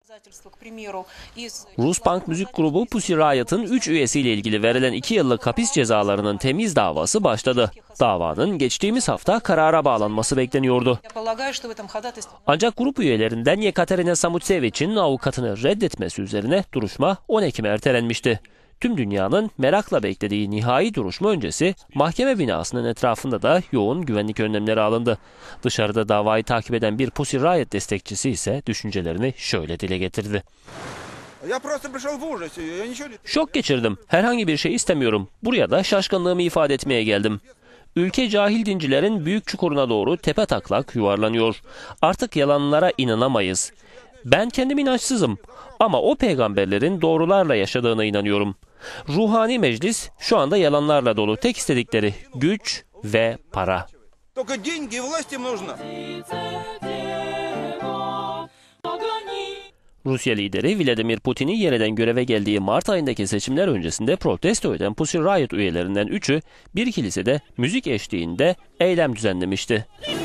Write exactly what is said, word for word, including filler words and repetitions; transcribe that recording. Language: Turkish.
Rus punk müzik grubu Pussy Riot'ın üç üyesiyle ilgili verilen iki yıllık hapis cezalarının temiz davası başladı. Davanın geçtiğimiz hafta karara bağlanması bekleniyordu. Ancak grup üyelerinden Yekaterina Samutsevich'in avukatını reddetmesi üzerine duruşma on Ekim'e ertelenmişti. Tüm dünyanın merakla beklediği nihai duruşma öncesi mahkeme binasının etrafında da yoğun güvenlik önlemleri alındı. Dışarıda davayı takip eden bir Pussy Riot destekçisi ise düşüncelerini şöyle dile getirdi. Şok geçirdim. Herhangi bir şey istemiyorum. Buraya da şaşkınlığımı ifade etmeye geldim. Ülke cahil dincilerin büyük çukuruna doğru tepe taklak yuvarlanıyor. Artık yalanlara inanamayız. Ben kendim inançsızım ama o peygamberlerin doğrularla yaşadığına inanıyorum. Ruhani meclis şu anda yalanlarla dolu. Tek istedikleri güç ve para. Rusya lideri Vladimir Putin'in yeniden göreve geldiği Mart ayındaki seçimler öncesinde protesto eden Pussy Riot üyelerinden üçü bir kilisede müzik eşliğinde eylem düzenlemişti.